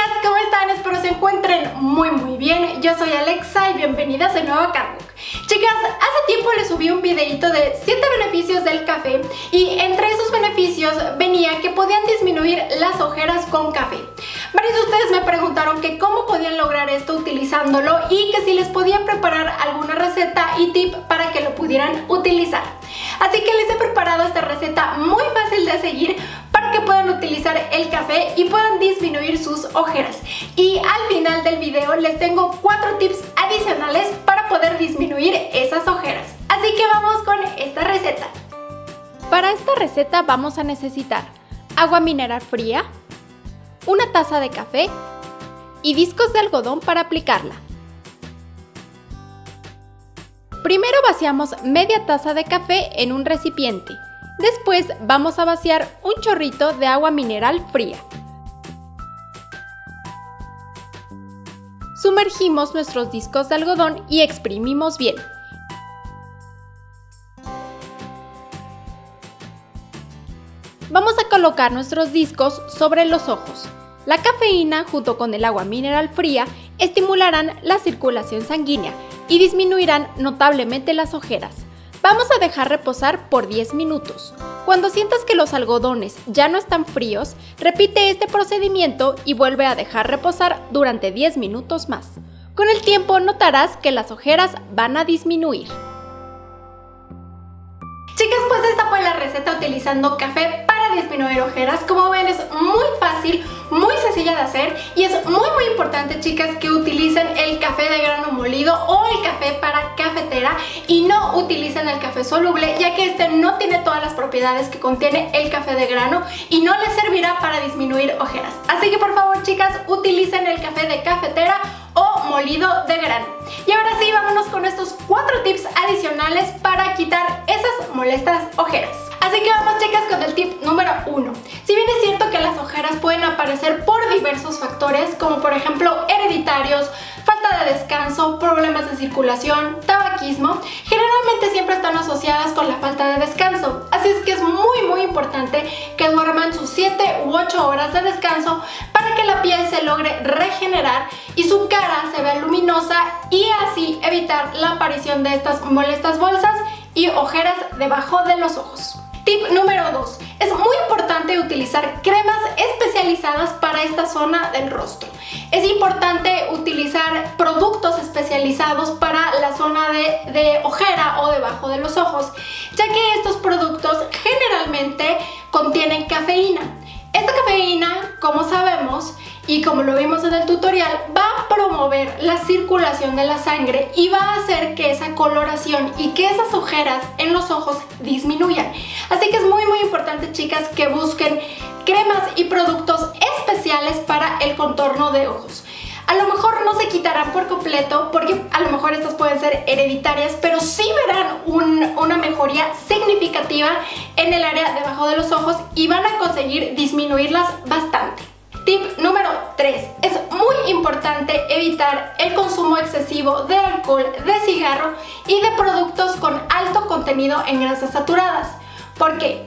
Chicas, ¿cómo están? Espero se encuentren muy bien. Yo soy Alexa y bienvenidas de nuevo a Carbook. Chicas, hace tiempo les subí un videito de 7 beneficios del café y entre esos beneficios venía que podían disminuir las ojeras con café. Varios de ustedes me preguntaron que cómo podían lograr esto utilizándolo y que si les podía preparar alguna receta y tip para que lo pudieran utilizar. Así que les he preparado esta receta muy fácil de seguir para que puedan utilizar el café y puedan disminuir sus ojeras. Y al final del video les tengo 4 tips adicionales para poder disminuir esas ojeras. Así que vamos con esta receta. Para esta receta vamos a necesitar agua mineral fría, una taza de café y discos de algodón para aplicarla. Primero vaciamos media taza de café en un recipiente. Después vamos a vaciar un chorrito de agua mineral fría. Sumergimos nuestros discos de algodón y exprimimos bien. Vamos a colocar nuestros discos sobre los ojos. La cafeína junto con el agua mineral fría estimularán la circulación sanguínea y disminuirán notablemente las ojeras. Vamos a dejar reposar por 10 minutos. Cuando sientas que los algodones ya no están fríos, repite este procedimiento y vuelve a dejar reposar durante 10 minutos más. Con el tiempo notarás que las ojeras van a disminuir. Chicas, pues esta fue la receta utilizando café para disminuir ojeras. Como ven, es muy fácil, muy sencilla de hacer y es muy importante, chicas, que utilicen el café de grano molido o el café para cafetera y no utilicen el café soluble, ya que este no tiene todas las propiedades que contiene el café de grano y no les servirá para disminuir ojeras. Así que por favor, chicas, utilicen el café de cafetera o molido de grano. Y ahora sí, vámonos con estos 4 tips adicionales para quitar esas molestas ojeras. Así que vamos, chicas, con el tip número 1. Si bien es cierto que las ojeras pueden aparecer por diversos factores, como por ejemplo hereditarios, falta de descanso, problemas de circulación, tabaquismo, generalmente siempre están asociadas con la falta de descanso. Así es que es muy importante que duerman sus 7 u 8 horas de descanso para que la piel se logre regenerar y su cara se vea luminosa y así evitar la aparición de estas molestas bolsas y ojeras debajo de los ojos. Tip número 2. Es muy importante utilizar cremas especializadas para esta zona del rostro. Es importante utilizar productos especializados para la zona de ojera o debajo de los ojos, ya que estos productos generalmente contienen cafeína. Esta cafeína, como sabemos y como lo vimos en el tutorial, va a promover la circulación de la sangre y va a hacer que esa coloración y que esas ojeras en los ojos disminuyan. Así que es muy importante, chicas, que busquen cremas y productos especiales para el contorno de ojos. A lo mejor no se quitarán por completo porque a lo mejor estas pueden ser hereditarias, pero sí verán una mejoría significativa en el área debajo de los ojos y van a conseguir disminuirlas bastante. Tip número 3. Es muy importante evitar el consumo excesivo de alcohol, de cigarro y de productos con alto contenido en grasas saturadas. ¿Por qué?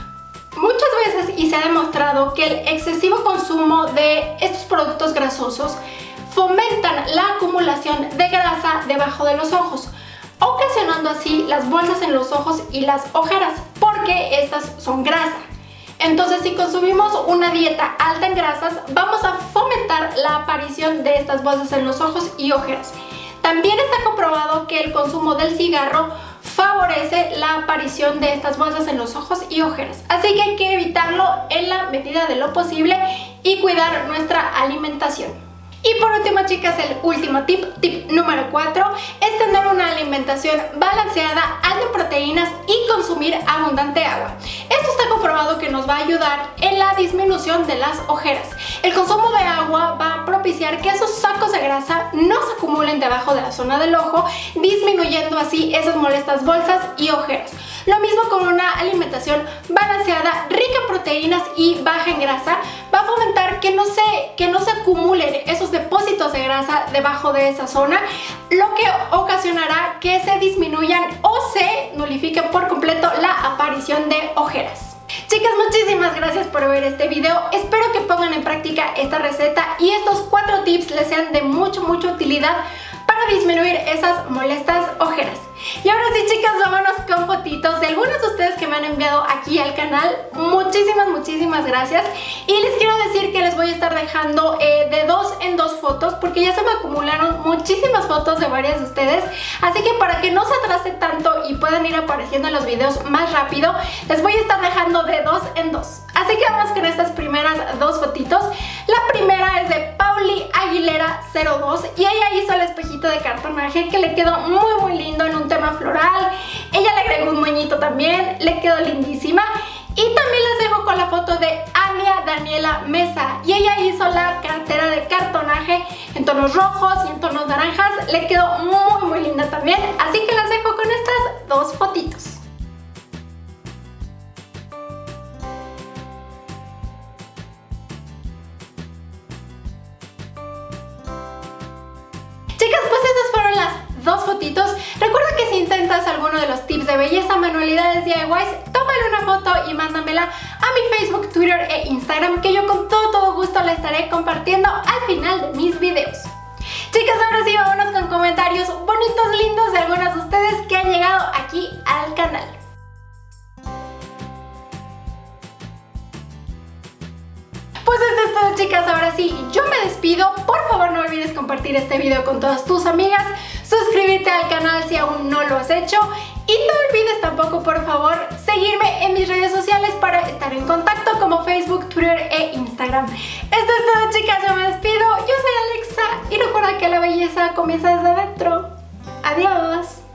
Muchas veces y se ha demostrado que el excesivo consumo de estos productos grasosos fomentan la acumulación de grasa debajo de los ojos, ocasionando así las bolsas en los ojos y las ojeras, porque estas son grasa. Entonces, si consumimos una dieta alta en grasas, vamos a fomentar la aparición de estas bolsas en los ojos y ojeras. También está comprobado que el consumo del cigarro favorece la aparición de estas bolsas en los ojos y ojeras. Así que hay que evitarlo en la medida de lo posible y cuidar nuestra alimentación. Y por último, chicas, el último tip número 4, es tener una alimentación balanceada, alta en proteínas y consumir abundante agua. Esto está comprobado que nos va a ayudar en la disminución de las ojeras. El consumo de agua va a propiciar que esos sacos de grasa no se acumulen debajo de la zona del ojo, disminuyendo así esas molestas bolsas y ojeras. Lo mismo con una alimentación balanceada, rica en proteínas y baja en grasa, va a fomentar que no se acumulen esos depósitos de grasa debajo de esa zona, lo que ocasionará que se disminuyan o se nulifiquen por completo la aparición de ojeras. Chicas, muchísimas gracias por ver este video. Espero que pongan en práctica esta receta y estos 4 tips les sean de mucha utilidad para disminuir esas molestas ojeras. Y ahora sí, chicas, vámonos con fotitos de algunos de ustedes que me han enviado aquí al canal. Muchísimas gracias. Y les quiero decir que les voy a estar dejando de 2 en 2 fotos, porque ya se me acumularon muchísimas fotos de varias de ustedes. Así que para que no se atrase tanto y puedan ir apareciendo en los videos más rápido, les voy a estar dejando de 2 en 2. Así que vamos con estas primeras 2 fotitos. La primera es de Pauli Aguilera 02 y ella hizo el espejito de cartonaje que le quedó muy lindo en un tema floral. Ella le agregó un moñito también, le quedó lindísima. Y también les dejo con la foto de Ania Daniela Mesa y ella hizo la cartera de cartonaje en tonos rojos y en tonos naranjas. Le quedó muy linda también, así que las dejo con estas 2 fotitos. Chicas, pues esas fueron las 2 fotitos. Recuerda que si intentas alguno de los tips de belleza, manualidades, DIYs, tómale una foto y mándamela a mi Facebook, Twitter e Instagram, que yo con todo gusto la estaré compartiendo al final de mis videos. Chicas, ahora sí vámonos con comentarios bonitos, lindos de algunas de ustedes que han llegado aquí al canal. Pues esto es todo, chicas, ahora sí, yo me despido. Por favor, no olvides compartir este video con todas tus amigas, suscribirte al canal si aún no lo has hecho y no olvides tampoco, por favor, seguirme en mis redes sociales para estar en contacto como Facebook, Twitter e Instagram. Esto es todo, chicas, yo me despido. Yo soy Alexa y recuerda que la belleza comienza desde adentro. Adiós.